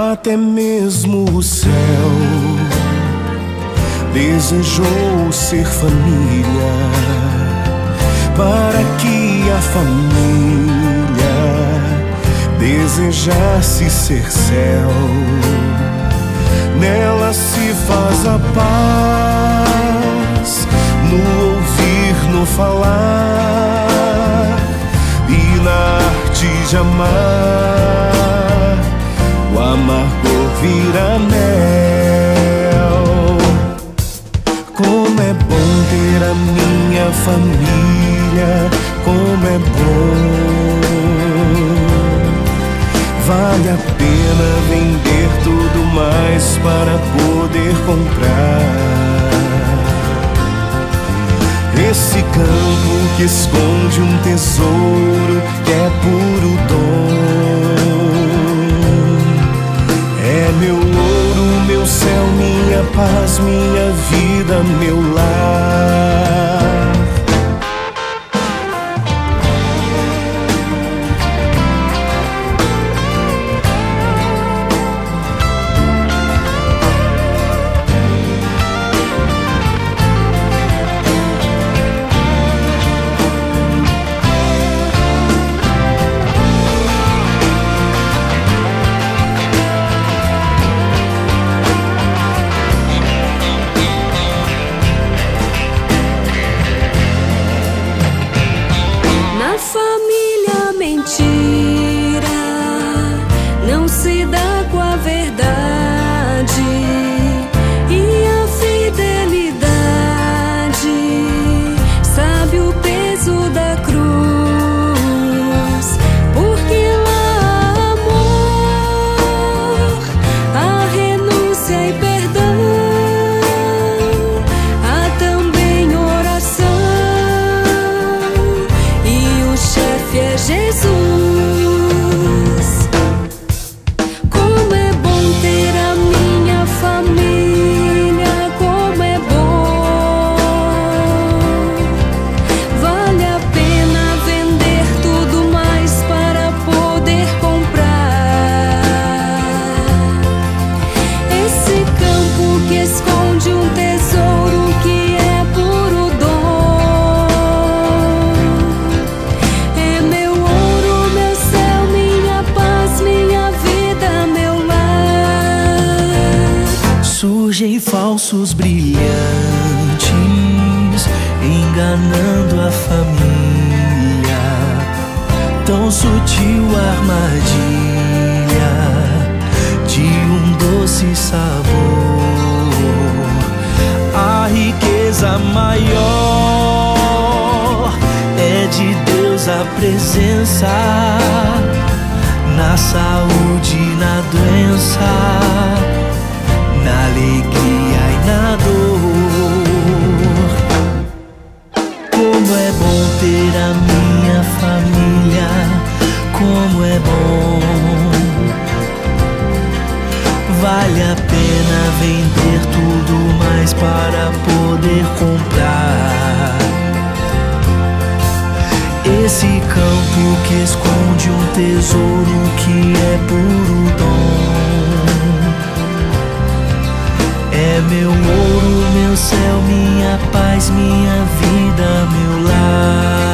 Até mesmo o céu desejou ser família, para que a família desejasse ser céu. Nela se faz a paz, no ouvir, no falar e na arte de amar. O amargor vira mel. Como é bom ter a minha família, como é bom. Vale a pena vender tudo mais para poder comprar esse campo que esconde um tesouro que é puro dom. É meu ouro, meu céu, minha paz, minha vida, meu lar. Falsos brilhantes enganando a família, tão sutil armadilha de um doce sabor. A riqueza maior é de Deus, a presença na saúde e na doença, na alegria e na dor. Como é bom ter a minha família, como é bom. Vale a pena vender tudo mais para poder comprar esse campo que esconde um tesouro que é puro dom. É meu ouro, meu céu, minha paz, minha vida, meu lar.